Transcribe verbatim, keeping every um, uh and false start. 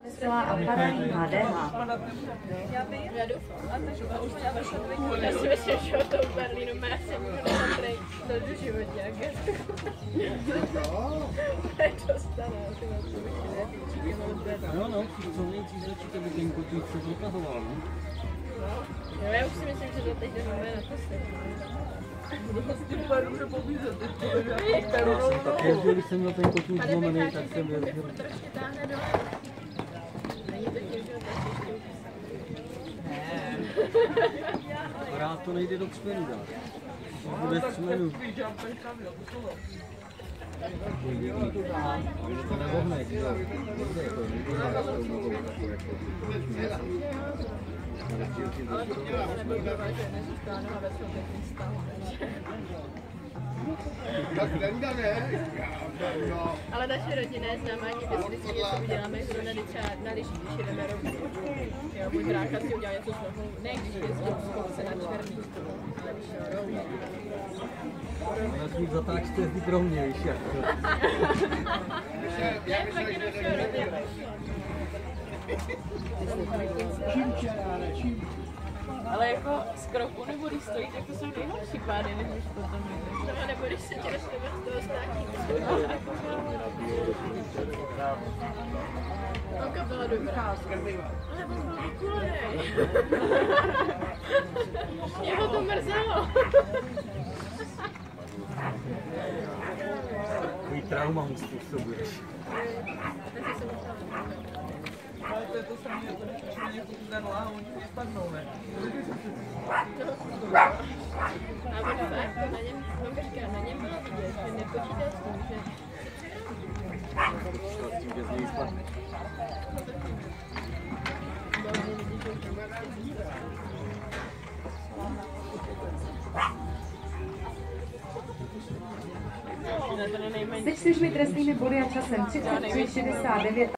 Celá a padají H D H. Já vím, já doufám. A takže už měla vaše dvojku. Já si myslím, že o to v Berlínu má se můžu naprej do životě, jak je to. To stane, ty na to bych nevíčíkem od Berlínu. No, no, co nejdřív začíte viděnku, ty se protahoval, no? No, já už si myslím, že to teď jdeme na to se. Tak jezdil, když jsem měl ten kotník zlomený, tak jsem jezdil. Trošku táhne do... Není to tím, že ho trošku Ne. Rád to nejde do křmenu dát. Bude křmenu. To nevodne, jo. ale to nebyl dobré, že nezůstala noha ve svém pěkný stavu. Ale naše rodina je známá tím, že si vždycky něco uděláme, že jdeme třeba na lyžích, když jdeme rovnou. Jo, můj brácha si udělal něco s nohou, ne když jezdil z kopce na černý, ale když šel rovnou. Já si zatáčte jezdit pro mě, víš jak to. Ne, fakt jenom šel rovnou. Ale jako z kroku nebo když stojí, tak to jsou nejhorší pády, než když potom jde. No nebo když se tě dostane z toho státního. Holka byla dobrá. Ale on byl vykulenej. Mě ho to mrzelo. Tvůj trauma mu způsobuješ. Ale to je to samé, jako když už někoho zdarla a oni spadnou, ne? A on fakt, na něm, on říká, na něm bylo vidět, že nepočítal s tím, že S tím, že z něj spadneš. to nejmenší. Se čtyřmi trestnými body a časem třicet tři šedesát devět